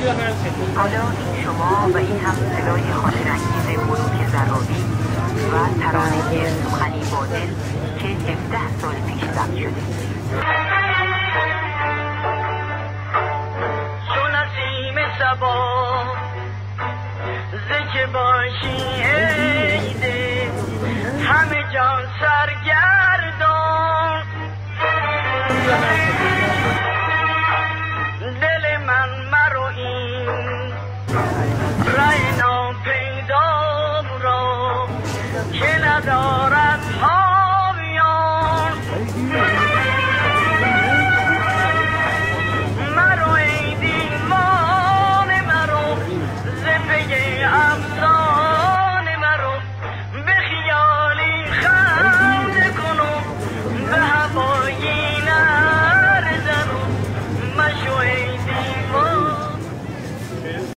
حالا این شما و این هم صدای خاطرانگیز ملوک زرابی و ترانه سخنی باطل که 17 سال پیش ضبط شده. چون نسیم صبا زکه باشی عیده همه جان سرگردان دل من مرو این